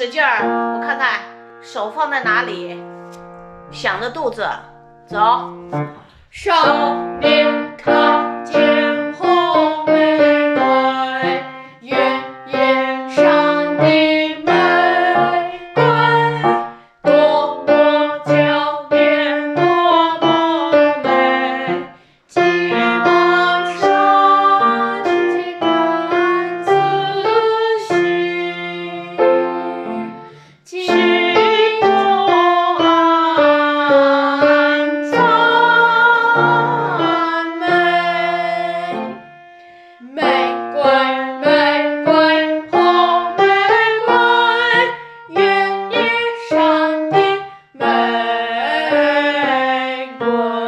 使劲儿，我看看手放在哪里，想着肚子，走。 少年看见红玫瑰，月夜上的玫瑰，多么娇艳，多么美，寂寞山间感自喜，心中安赞美。玫瑰，玫瑰，红玫瑰，月夜上的玫瑰。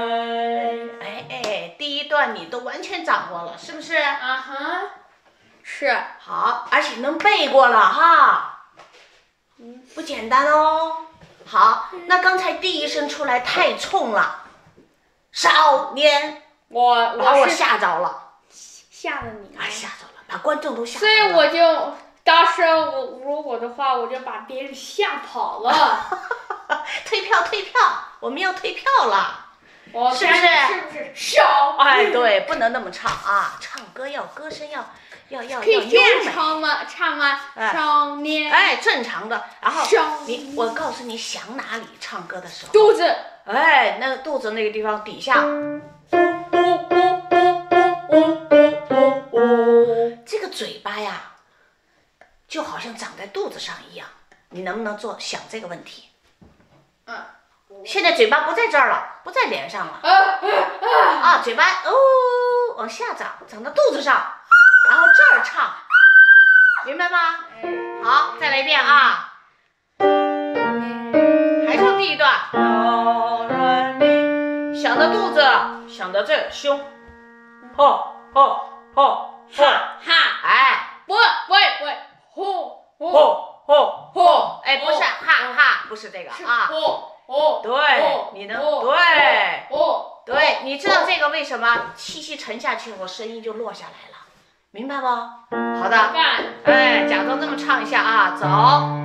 第一段你都完全掌握了，是不是？ 啊哈，是。 好，而且能背过了哈，不简单哦。好，那刚才第一声出来太冲了，少年，把我吓着了。 吓着你， 吓着了，把观众都吓着所了。 以我就当时如果的话，我就把别人吓跑了。 退票，退票，我们要退票了。是不是？ 是不是少？ 对，不能那么唱啊！唱歌要歌声要可以这样优美。 唱吗？少年。 正常的。然后我告诉你，想哪里唱歌的时候。 肚子。 那个肚子那个地方底下。这个嘴巴呀，就好像长在肚子上一样。你能不能想这个问题？现在嘴巴不在这儿了，不在脸上了。嘴巴往下长到肚子上，然后这儿唱，明白吗？好，再来一遍啊。还唱第一段。想到肚子，想到这胸，哈， 不会， 不是哈，不是这个啊。对，你能对，你知道这个为什么气息沉下去后声音就落下来了，明白吗？好的，假装这么唱一下啊，走。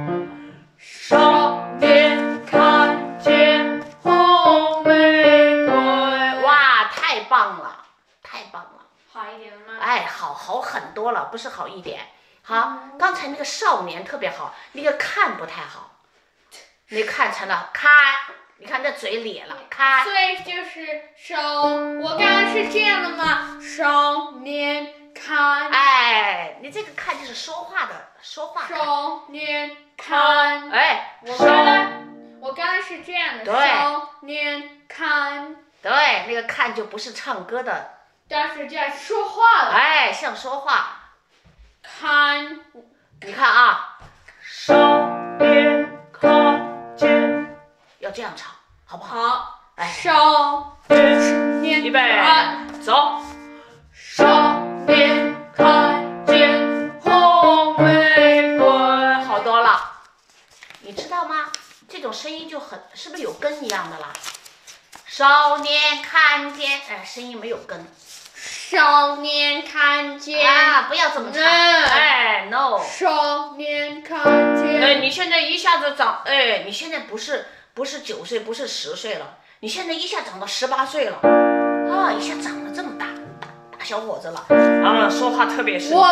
少年看见红玫瑰， 哇，太棒了，太棒了。 好一点了吗？ 好很多了，不是好一点。好，刚才那个少年特别好，那个看不太好。你看成了看，你看这嘴咧了，看。 所以就是我刚刚是这样的吗？少年看。 你这个看就是说话。 少年看。我刚刚是这样的。少年看。 对，那个看就不是唱歌的。 但是这样说话了。 像说话。 看。 你看啊，少年看见，要这样唱，好不好？ 好。少年预备走。 少年看见红玫瑰。 好多了，你知道吗？这种声音就是不是有根一样的啦？少年看见，声音没有根。 少年看见。 不要这么唱。no。 少年看见。 你现在一下子长，你现在不是9岁，不是10岁了，你现在一下长到18岁了，一下长得这么大小伙子了，然后说话特别深沉。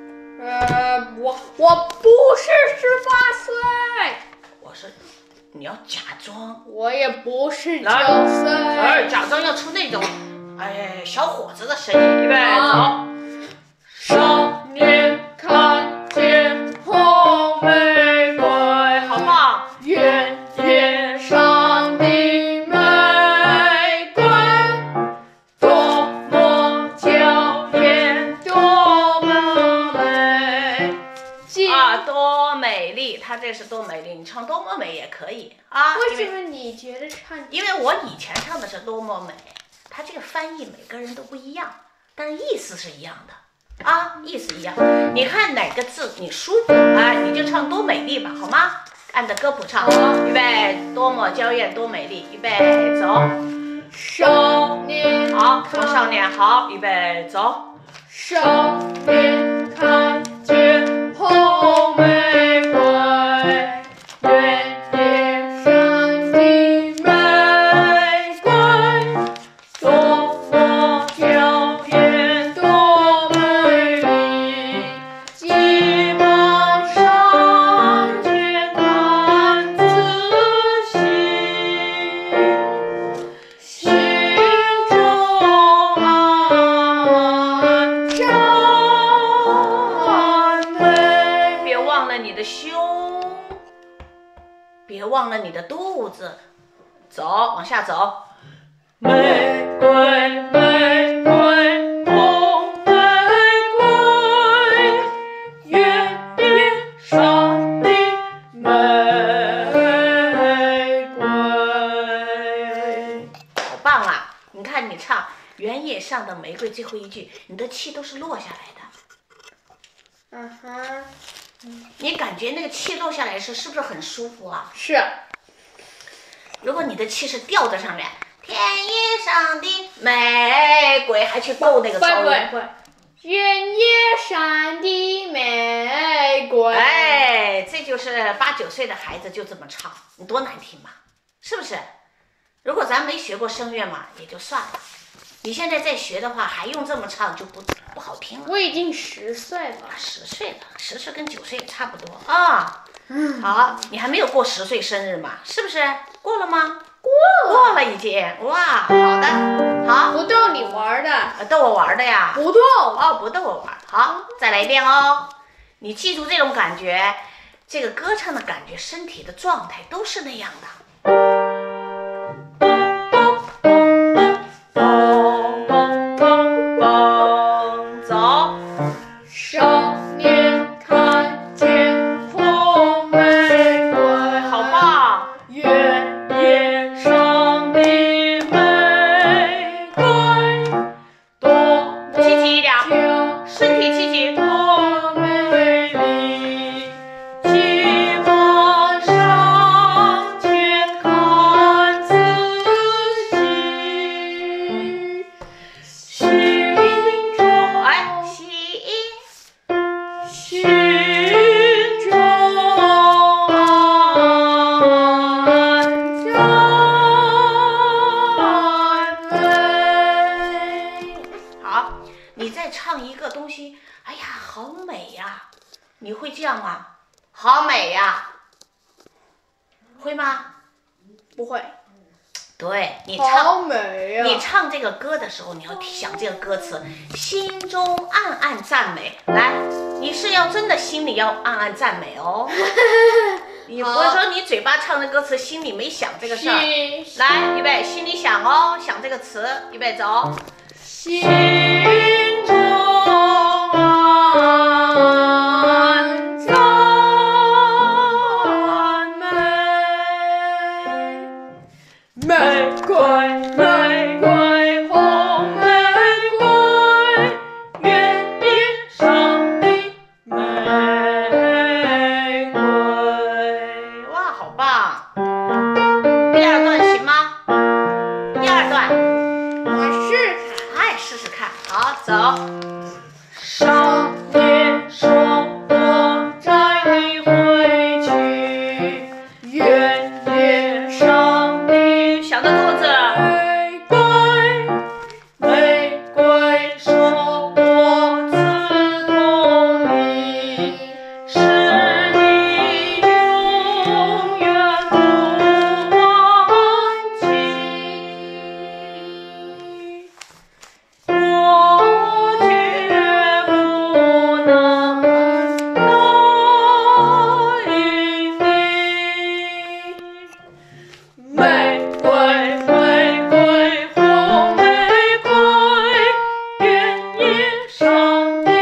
我不是18岁。 我说你要假装。 我也不是9岁。 假装要出那种小伙子的声音，预备走。 少年看见红玫瑰， 好棒！ 月夜上的玫瑰，多么娇艳，多么美。 多美丽！它这是多美丽，你唱多么美也可以啊。 为什么你觉得唱？ 因为我以前唱的是多么美。它这个翻译每个人都不一样，但是意思是一样的意思一样。你看哪个字你舒服你就唱多美丽吧，好吗？按着歌谱唱。预备，多么娇艳，多美丽。预备，走。 少年。 好，少年。好，预备，走。 少年看见红玫瑰。 的胸，别忘了你的肚子。走，往下走。玫瑰，玫瑰，红玫瑰，原野上的玫瑰。好棒啊！你看你唱原野上的玫瑰最后一句，你的气都是落下来的。你感觉那个气落下来的时候，是不是很舒服啊？ 是。 如果你的气是吊在上面，天野上的玫瑰，还去够那个噪音。 原野上的玫瑰。 哎，这就是8、9岁的孩子就这么唱，你多难听嘛，是不是？如果咱没学过声乐嘛，也就算了。你现在再学的话，还用这么唱就不好听了。 我已经10岁了。 10岁了，10岁跟9岁也差不多啊。好，你还没有过10岁生日嘛？是不是？过了吗？过了已经。哇，好的，好。 不逗你玩的。 逗我玩的呀？ 不逗。 哦，不逗我玩。好，再来一遍哦。你记住这种感觉，这个歌唱的感觉，身体的状态都是那样的。走。 少年看见红玫瑰， 好棒！ 原野上的玫瑰，多积极一点，身体积极。 多美丽， 骑马上前看仔细，心中哎心中安慰。好，你再唱一个东西，哎呀，好美呀！你会这样吗？好美呀，会吗？ 不会。 对，你好唱， 美呀！ 你唱这个歌的时候，你要想这个歌词，心中暗暗赞美。来，你是要真的心里要暗暗赞美哦。你不是说你嘴巴唱的歌词，心里没想这个事儿。来，预备，心里想哦，想这个词，预备走。心中安赞美，玫瑰，玫瑰，红玫瑰，原野上的玫瑰。哇，好棒！第二段行吗？第二段， 我试看。 试试看。好，走。少年说我带你回去，原野上的想的肚子。玫瑰，玫瑰说我刺痛你，是你永远不忘记。我却不能答应你。玫瑰，玫瑰，红玫瑰，原野上的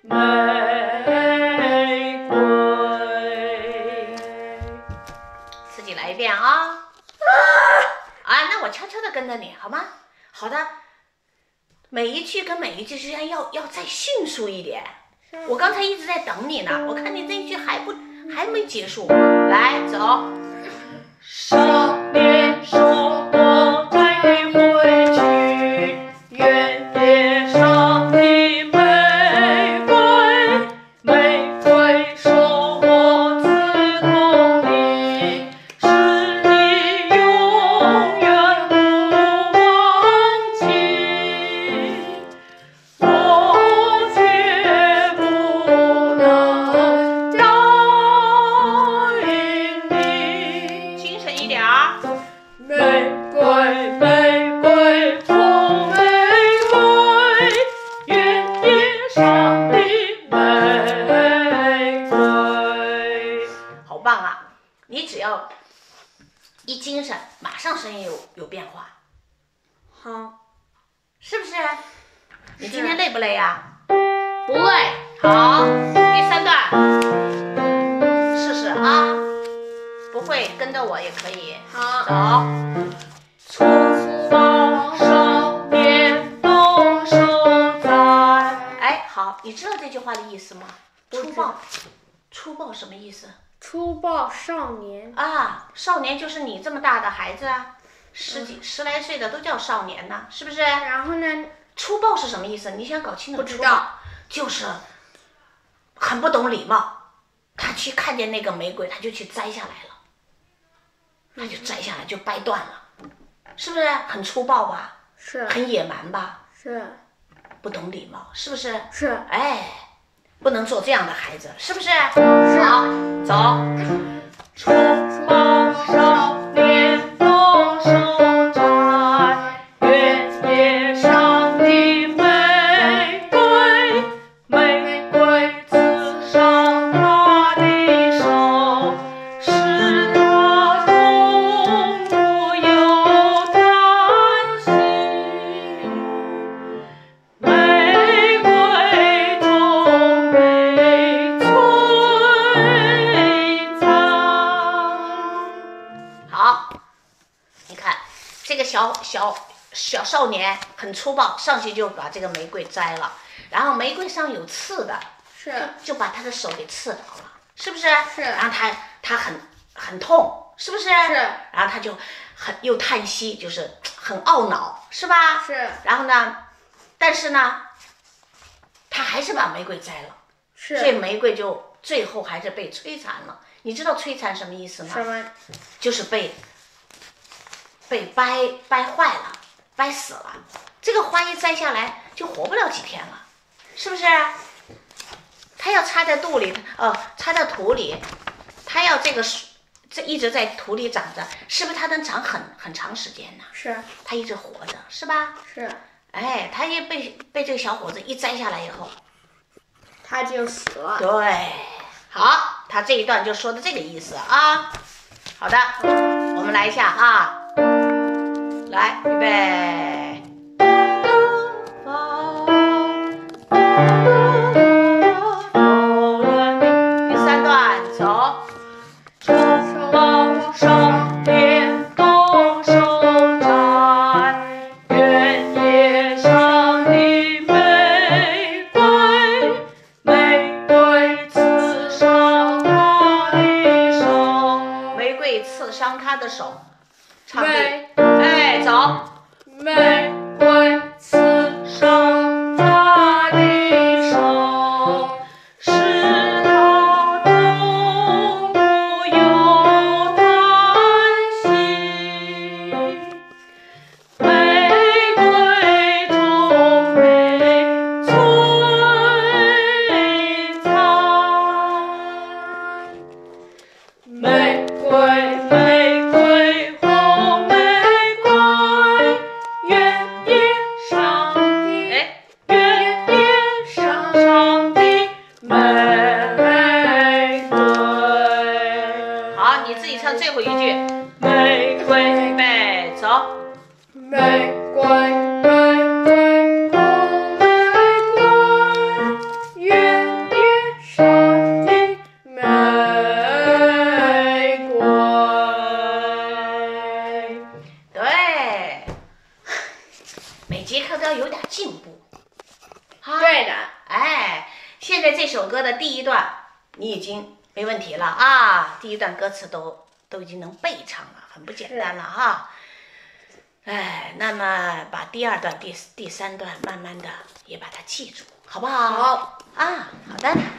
玫瑰。自己来一遍啊！那我悄悄的跟着你，好吗？好的。每一句跟每一句之间要再迅速一点。我刚才一直在等你呢，我看你这一句还没结束。来，走。少年说我带你回去，原野上的玫瑰，玫瑰说我刺痛你，是你永远不忘记。我却不能答应你。精神一点儿。玫瑰，玫瑰，红玫瑰，原野上的玫瑰。 好， 是不是？你今天累不累呀？ 不累。 好，第3段，试试啊。不会跟着我也可以。 好。 走。 粗暴少年动手在。 哎，好，你知道这句话的意思吗？粗暴，粗暴什么意思？ 粗暴少年啊，少年就是你这么大的孩子啊，十来岁的都叫少年呢，是不是？ 然后呢？ 粗暴是什么意思？你想搞清楚？ 不知道。 就是很不懂礼貌，他去看见那个玫瑰，他就去摘下来了，他就摘下来就掰断了，是不是很粗暴吧？ 是。很野蛮吧？ 是。 不懂礼貌，是不是？ 是。 哎，不能做这样的孩子，是不是？ 是。 好，走。 粗暴少年动手摘，原野上的玫瑰，玫瑰刺伤他的手，使他痛苦又叹息。玫瑰终被摧残。 好，你看这个小少年很粗暴，上去就把这个玫瑰摘了，然后玫瑰上有刺的， 是， 就把他的手给刺到了，是不是？ 是。 然后他很痛，是不是？是。然后他就又叹息，就是很懊恼，是吧？ 是。 然后呢，但是呢，他还是把玫瑰摘了， 是。 所以玫瑰就最后还是被摧残了。你知道摧残什么意思吗？ 什么？ 就是被掰坏了，掰死了。这个花一摘下来就活不了几天了，是不是？它要插在土里，它要这一直在土里长着，是不是它能长很长时间呢？ 是。它一直活着，是吧？ 是。 哎，它一被这个小伙子一摘下来以后， 他就死了。 对，好，他这一段就说的这个意思啊。好的，我们来一下啊，来，预备。第3段，走。 粗暴少年动手摘，原野上的玫瑰，玫瑰刺伤他的手， 玫瑰刺伤他的手。唱对， 哎，走。 玫瑰刺伤他的手，使他痛苦又叹息。玫瑰终被摧残。玫瑰，玫瑰，红玫瑰，原野上的，原野上的玫瑰。 好，你自己唱最后一句。 玫瑰， 预备，走。 玫瑰，玫瑰，红玫瑰，原野上的玫瑰。 对，每节课都要有点进步。 对的。 哎，现在这首歌的第1段你已经没问题了啊，第1段歌词都已经能背唱了，很不简单了哈。哎，那么把第2段、第3段慢慢的也把它记住，好不好？ 好。 啊，好的。